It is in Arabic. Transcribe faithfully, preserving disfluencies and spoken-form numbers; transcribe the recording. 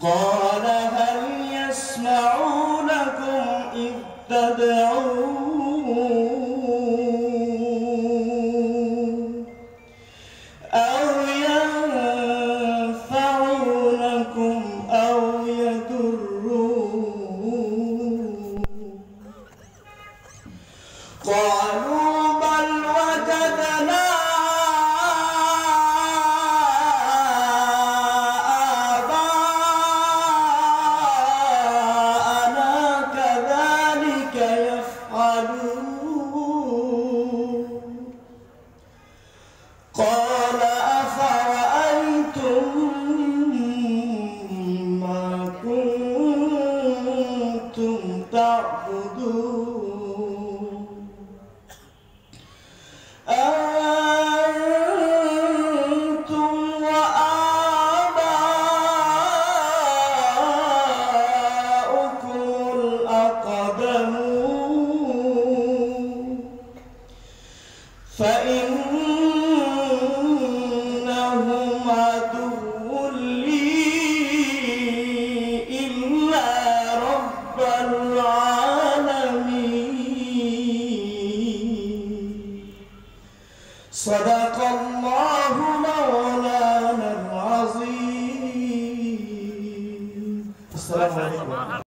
قال هل يسمعونكم إذ تدعون أو ينفعونكم أو يضرون قالوا بل وجدنا قال أفرأيتم ما كنتم تعبدون أنتم وآباؤكم الأقدمون فإنهم عدو لي إلا رب العالمين. صدق الله